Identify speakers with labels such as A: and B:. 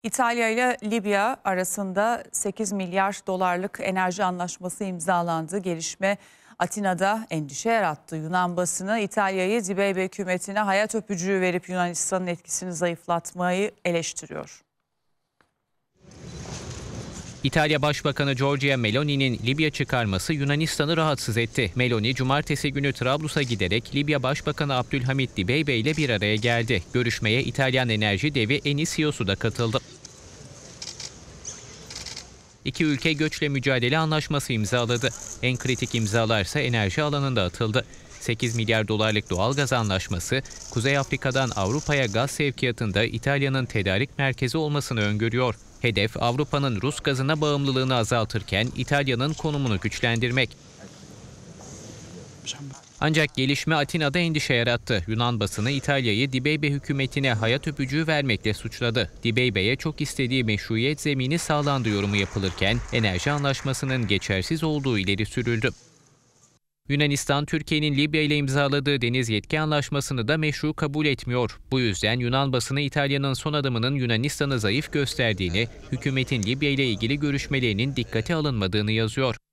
A: İtalya ile Libya arasında 8 milyar dolarlık enerji anlaşması imzalandı. Gelişme Atina'da endişe yarattı. Yunan basını İtalya'yı Dibeybe hükümetine hayat öpücüğü verip Yunanistan'ın etkisini zayıflatmayı eleştiriyor.
B: İtalya Başbakanı Giorgia Meloni'nin Libya çıkarması Yunanistan'ı rahatsız etti. Meloni, cumartesi günü Trablus'a giderek Libya Başbakanı Abdülhamit Dibeybe ile bir araya geldi. Görüşmeye İtalyan enerji devi Eni CEO'su da katıldı. İki ülke göçle mücadele anlaşması imzaladı. En kritik imzalarsa enerji alanında atıldı. 8 milyar dolarlık doğalgaz anlaşması, Kuzey Afrika'dan Avrupa'ya gaz sevkiyatında İtalya'nın tedarik merkezi olmasını öngörüyor. Hedef Avrupa'nın Rus gazına bağımlılığını azaltırken İtalya'nın konumunu güçlendirmek. Ancak gelişme Atina'da endişe yarattı. Yunan basını İtalya'yı Dibeybe hükümetine hayat öpücüğü vermekle suçladı. Dibeybe'ye çok istediği meşruiyet zemini sağlandı yorumu yapılırken enerji anlaşmasının geçersiz olduğu ileri sürüldü. Yunanistan, Türkiye'nin Libya ile imzaladığı deniz yetki anlaşmasını da meşru kabul etmiyor. Bu yüzden Yunan basını İtalya'nın son adımının Yunanistan'ı zayıf gösterdiğini, hükümetin Libya ile ilgili görüşmelerinin dikkate alınmadığını yazıyor.